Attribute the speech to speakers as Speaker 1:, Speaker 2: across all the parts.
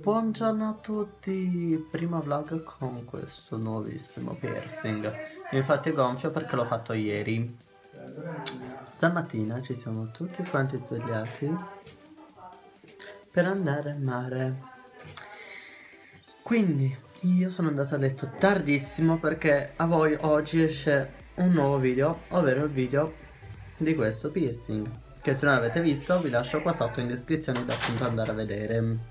Speaker 1: Buongiorno a tutti, primo vlog con questo nuovissimo piercing. Infatti è gonfio perché l'ho fatto ieri. Stamattina ci siamo tutti quanti svegliati per andare al mare. Quindi io sono andato a letto tardissimo perché a voi oggi esce un nuovo video, ovvero il video di questo piercing, che se non avete visto vi lascio qua sotto in descrizione da appunto andare a vedere.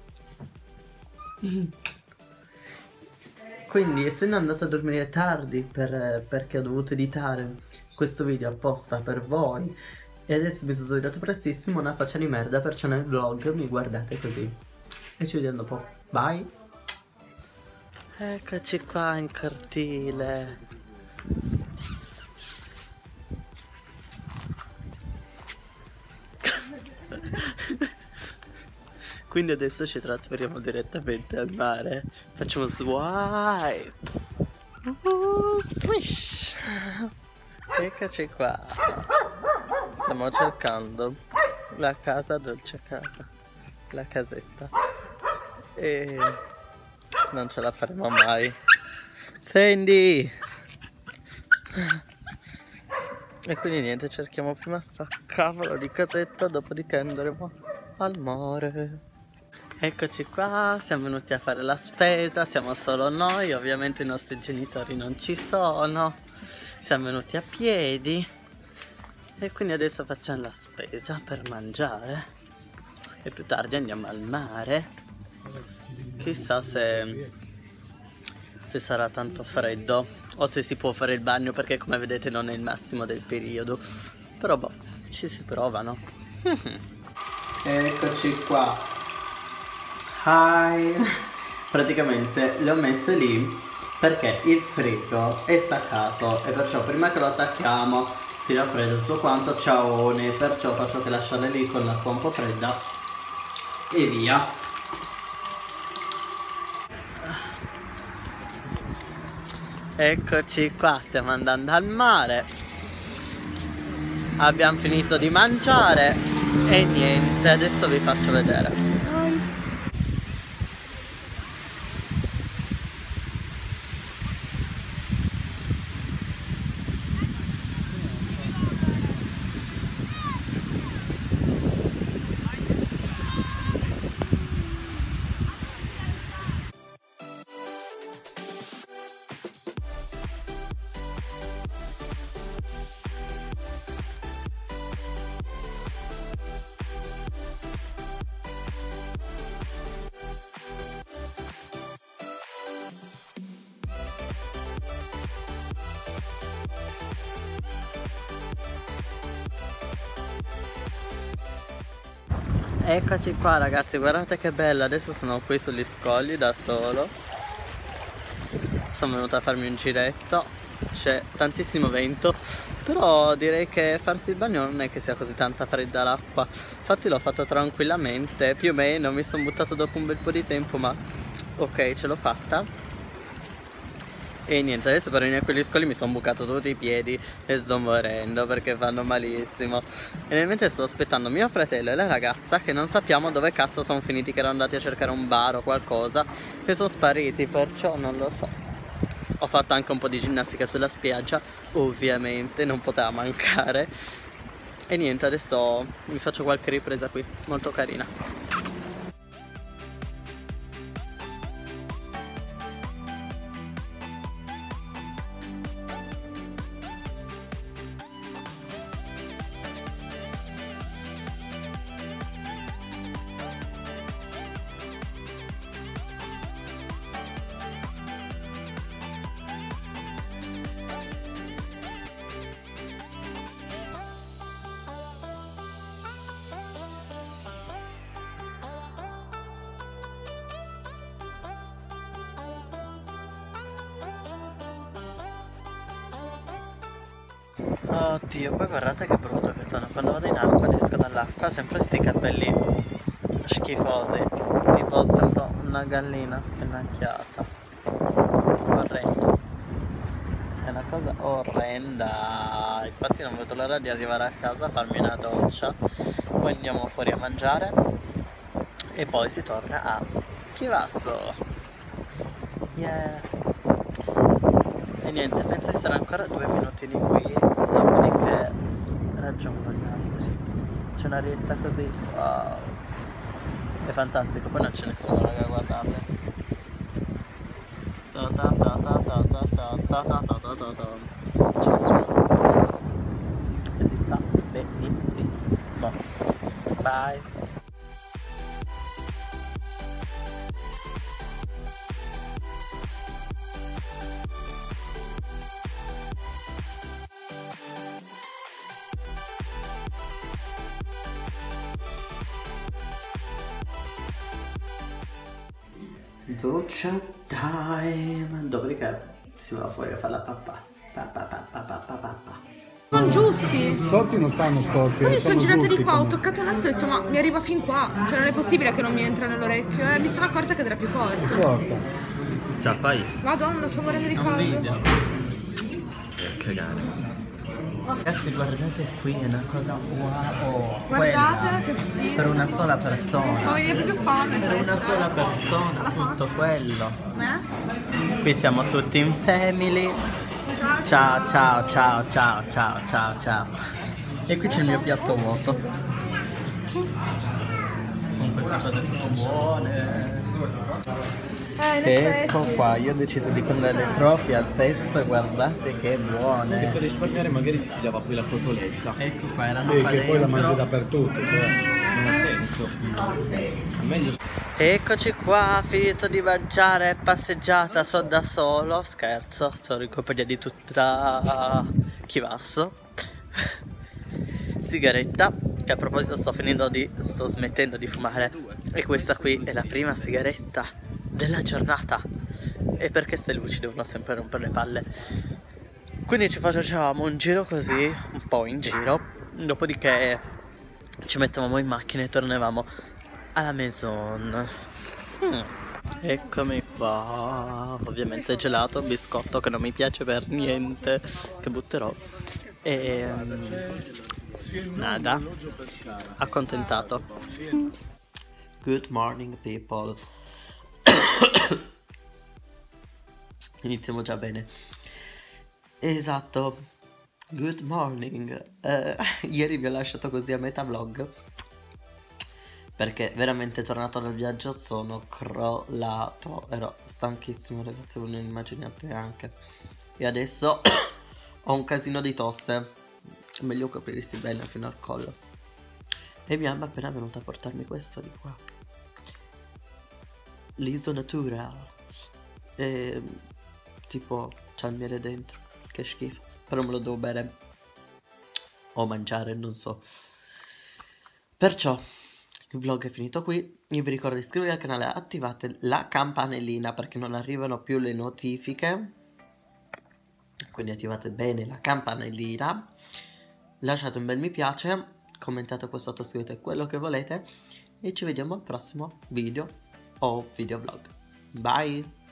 Speaker 1: Quindi essendo andato a dormire tardi perché ho dovuto editare questo video apposta per voi e adesso mi sono svegliato prestissimo, una faccia di merda, perciò nel vlog mi guardate così. E ci vediamo dopo, bye! Eccoci qua in cortile. Quindi adesso ci trasferiamo direttamente al mare. Facciamo swipe. Swish. Eccoci qua. Stiamo cercando la casa, dolce casa. La casetta. E non ce la faremo mai. Sandy! E quindi niente, cerchiamo prima sta cavolo di casetta, dopodiché andremo al mare. Eccoci qua, siamo venuti a fare la spesa, siamo solo noi, ovviamente i nostri genitori non ci sono. Siamo venuti a piedi e quindi adesso facciamo la spesa per mangiare e più tardi andiamo al mare. Chissà se sarà tanto freddo o se si può fare il bagno, perché come vedete non è il massimo del periodo, però boh, ci si provano. Eccoci qua. Hi. Praticamente le ho messe lì perché il frigo è staccato e perciò prima che lo attacchiamo si raffredda tutto quanto, ciaone, perciò faccio che lasciarle lì con l'acqua un po' fredda e via. Eccoci qua, stiamo andando al mare. Abbiamo finito di mangiare e niente, adesso vi faccio vedere. Eccoci qua ragazzi, guardate che bella, adesso sono qui sugli scogli da solo. Sono venuta a farmi un giretto, c'è tantissimo vento, però direi che farsi il bagno non è che sia così tanta fredda l'acqua. Infatti l'ho fatto tranquillamente, più o meno, mi sono buttato dopo un bel po' di tempo, ma ok, ce l'ho fatta. E niente, adesso per venire a quegli scogli mi sono bucato tutti i piedi e sto morendo perché fanno malissimo. E nel mentre sto aspettando mio fratello e la ragazza, che non sappiamo dove cazzo sono finiti, che erano andati a cercare un bar o qualcosa e sono spariti, perciò non lo so. Ho fatto anche un po' di ginnastica sulla spiaggia, ovviamente non poteva mancare. E niente, adesso vi faccio qualche ripresa qui, molto carina. Oddio, poi guardate che brutto che sono. Quando vado in acqua ed esco dall'acqua sempre sti capelli schifosi. Tipo sembra una gallina spennacchiata. Orrendo. È una cosa orrenda. Infatti non vedo l'ora di arrivare a casa, farmi una doccia, poi andiamo fuori a mangiare e poi si torna a Chivasso. Yeah. E niente, penso di stare ancora 2 minutini qui, dopodiché raggiungo gli altri. C'è una rietta così, wow, è fantastico. Poi non c'è nessuno, raga, guardate. C'è nessuno. E si sta benissimo. Bye. Doccia time. Dopodiché si va fuori a fare la papà.
Speaker 2: Sono giusti.
Speaker 3: Storti non stanno storti.
Speaker 2: Poi mi sono girata di qua, ho toccato il naso e ho detto ma mi arriva fin qua. Cioè non è possibile che non mi entra nell'orecchio. Mi sono accorta che era più corto.
Speaker 3: Corta.
Speaker 1: Ciao, fai?
Speaker 2: Madonna, sto morendo di
Speaker 1: Un
Speaker 2: caldo.
Speaker 1: video. Cagare. Ragazzi, guardate qui, è una cosa wow.
Speaker 2: Guardate che
Speaker 1: Quella,
Speaker 2: figo.
Speaker 1: per una sola persona.
Speaker 2: Ho venire proprio fame
Speaker 1: Per una
Speaker 2: questa.
Speaker 1: sola persona,
Speaker 2: Alla
Speaker 1: tutto quello.
Speaker 2: Me?
Speaker 1: Qui siamo tutti in family. Ciao, ciao, ciao, ciao, ciao, ciao, ciao. E qui c'è il mio piatto vuoto. Con queste cose troppo buone.
Speaker 2: In effetti.
Speaker 1: Ecco qua, io ho deciso di prendere le trofie al pesto e guardate che buone.
Speaker 4: Per risparmiare magari si pigliava poi la cotoletta.
Speaker 1: Ecco qua, erano
Speaker 3: Sì,
Speaker 1: qua
Speaker 3: che poi la mangi
Speaker 1: dentro.
Speaker 3: dappertutto.
Speaker 4: Non ha senso. È meglio
Speaker 1: Eccoci qua, finito di mangiare, passeggiata, sono da solo, scherzo, sono in compagnia di tutta Chivasso. Sigaretta, che a proposito sto smettendo di fumare, e questa qui è la prima sigaretta della giornata. E perché queste luci devono sempre rompere le palle. Quindi ci facevamo un giro così, un po' in giro, dopodiché ci mettevamo in macchina e tornavamo alla maison. Eccomi qua. Ovviamente gelato, biscotto che non mi piace per niente, che butterò. E nada, accontentato. Good morning people. Iniziamo già bene. Esatto. Good morning. Ieri vi ho lasciato così a metà vlog, perché veramente tornato dal viaggio sono crollato. Ero stanchissimo, ragazzi, voi non immaginate anche. E adesso ho un casino di tosse. Meglio coprirsi bene fino al collo. E mia mamma è appena venuta a portarmi questo di qua, l'Iso Natural. E tipo c'ha il miele dentro. Che schifo. Però me lo devo bere o mangiare, non so. Perciò il vlog è finito qui. Io vi ricordo di iscrivervi al canale, attivate la campanellina perché non arrivano più le notifiche. Quindi attivate bene la campanellina. Lasciate un bel mi piace. Commentate qua sotto, scrivete quello che volete. E ci vediamo al prossimo video o videoblog. Bye!